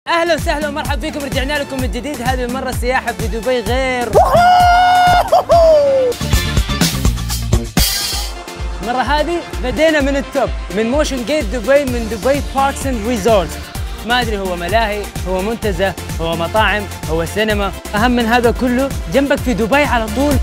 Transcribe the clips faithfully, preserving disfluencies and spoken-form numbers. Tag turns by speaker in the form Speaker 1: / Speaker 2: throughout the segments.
Speaker 1: اهلا وسهلا ومرحبا فيكم، رجعنا لكم من جديد. هذه المره السياحه في دبي غير. المره هذه بدينا من التوب، من موشن جيت دبي، من دبي باركس اند ريزورت. ما ادري هو ملاهي، هو منتزه، هو مطاعم، هو سينما. اهم من هذا كله جنبك في دبي على طول.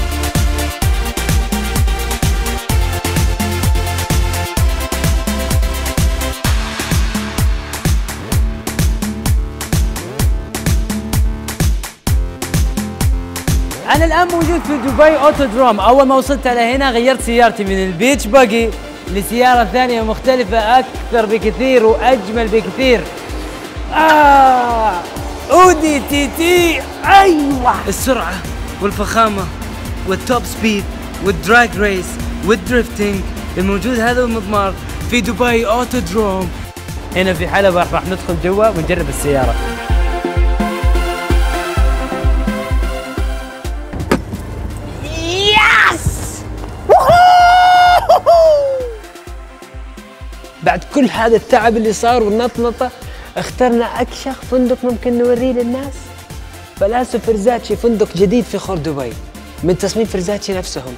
Speaker 1: أنا الآن موجود في دبي أوتودروم. أول ما وصلت لهنا غيرت سيارتي من البيتش باجي لسيارة ثانية مختلفة أكثر بكثير وأجمل بكثير. آه أودي تي تي. أيوة، السرعة والفخامة والتوب سبيد والدراج ريس والدريفتنج الموجود هذا المضمار في دبي أوتودروم. هنا في حلبة راح ندخل جوا ونجرب السيارة. بعد كل هذا التعب اللي صار والنطنطة اخترنا أكشخ فندق ممكن نوريه للناس. بلاسو فرزاتشي، فندق جديد في خور دبي من تصميم فرزاتشي نفسهم.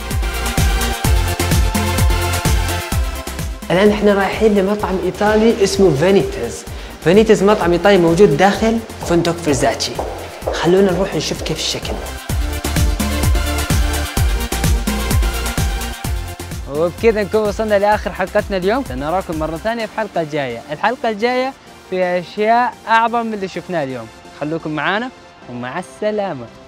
Speaker 1: الآن احنا رايحين لمطعم إيطالي اسمه فانيتاز. فانيتاز مطعم إيطالي موجود داخل فندق فرزاتشي. خلونا نروح نشوف كيف الشكل. وبكذا نكون وصلنا لآخر حلقتنا اليوم. سنراكم مرة ثانية في حلقة جاية. الحلقة الجاية في أشياء أعظم من اللي شفناه اليوم. خلوكم معانا ومع السلامة.